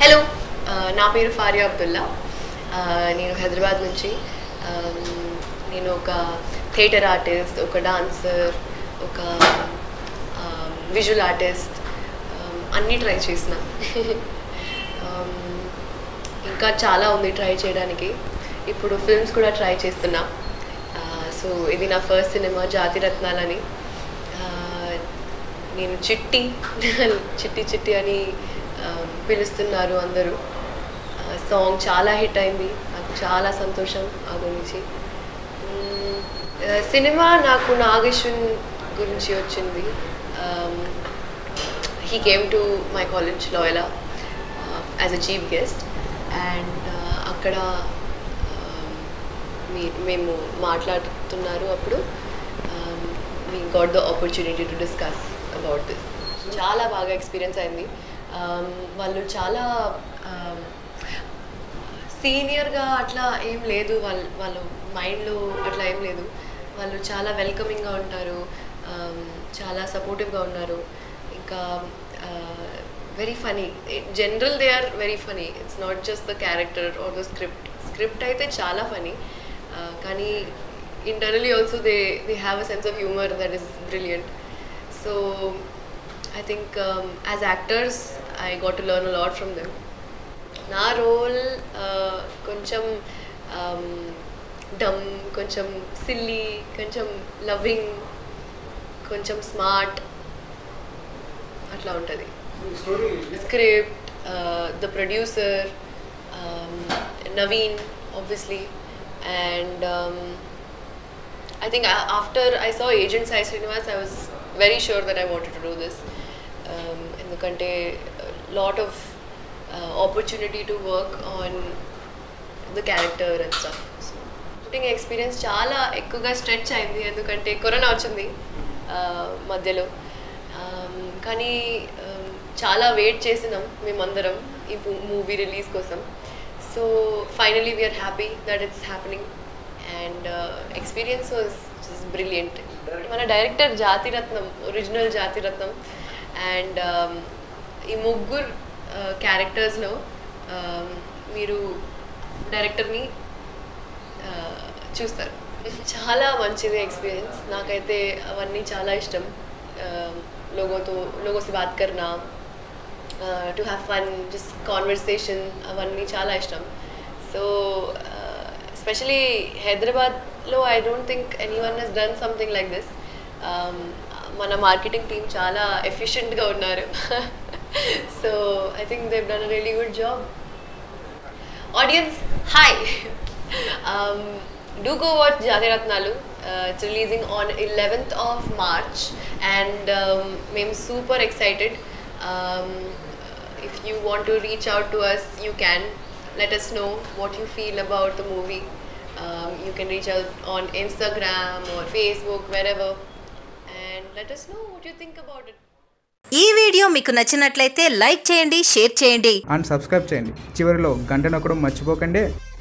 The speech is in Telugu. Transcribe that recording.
హలో, నా పేరు ఫారియా అబ్దుల్లా. నేను హైదరాబాద్ నుంచి. నేను ఒక థియేటర్ ఆర్టిస్ట్, ఒక డాన్సర్, ఒక విజువల్ ఆర్టిస్ట్, అన్నీ ట్రై చేసిన. ఇంకా చాలా ఉంది ట్రై చేయడానికి. ఇప్పుడు ఫిల్మ్స్ కూడా ట్రై చేస్తున్నా. సో ఇది నా ఫస్ట్ సినిమా జాతిరత్నాలని. నేను చిట్టి చిట్టి చిట్టి అని పిలుస్తున్నారు అందరూ. సాంగ్ చాలా హిట్ అయింది, నాకు చాలా సంతోషం ఆ గురించి. సినిమా నాకు నాగేశ్వన్ గురించి వచ్చింది. He came to my college Loyola as a chief guest and అక్కడ మేము మాట్లాడుతున్నారు. అప్పుడు we got the opportunity to discuss about this. చాలా బాగా ఎక్స్పీరియన్స్ అయింది. వాళ్ళు చాలా సీనియర్గా అట్లా ఏం లేదు, వాళ్ళ మైండ్లో అట్లా ఏం లేదు. వాళ్ళు చాలా వెల్కమింగ్గా ఉంటారు, చాలా సపోర్టివ్గా ఉన్నారు. ఇంకా very funny. General they are very funny. It's not just the character or the script అయితే చాలా ఫనీ, కానీ internally also they have a sense of humor that is brilliant. So I think as actors I got to learn a lot from them. నా రోల్ కొంచెం డమ్, కొంచెం సిల్లీ, కొంచెం లవింగ్, కొంచెం స్మార్ట్ అట్లా ఉంటుంది. Script, the producer Naveen obviously, and I think after I saw Agent Sai Srinivas I was very sure that I wanted to do this. ఎందుకంటే lot of opportunity to work on the character and stuff. Shooting experience చాలా ఎక్కువగా స్ట్రెచ్ అయింది, ఎందుకంటే కరోనా వచ్చింది మధ్యలో. కానీ చాలా వెయిట్ చేసినాం మేమందరం ఈ మూవీ రిలీజ్ కోసం. So finally we are happy that it's happening and experience was just brilliant. మన director Jathiratnam, original Jathiratnam. And ఈ ముగ్గురు క్యారెక్టర్స్లో మీరు డైరెక్టర్ని చూస్తారు. చాలా మంచిది ఎక్స్పీరియన్స్. నాకైతే అవన్నీ చాలా ఇష్టం. లోగో से बात करना, to have fun, just conversation, అవన్నీ చాలా ఇష్టం. సో ఎస్పెషలీ హైదరాబాద్లో I don't think anyone he's done something like this. మన మార్కెటింగ్ టీమ్ చాలా ఎఫిషియెంట్గా ఉన్నారు. So I think they done a really good job. Audience, hi, do go watch Jatiratnalu. It's releasing on 11th of March and I'm super excited. If you want to reach out to us, you can let us know what you feel about the movie. You can reach out on Instagram or Facebook, wherever, and let us know what you think about it. ఈ వీడియో మీకు నచ్చినట్లయితే లైక్ చేయండి, షేర్ చేయండి అండ్ సబ్స్క్రైబ్ చేయండి. చివరిలో గంట నొక్కడం మర్చిపోకండి.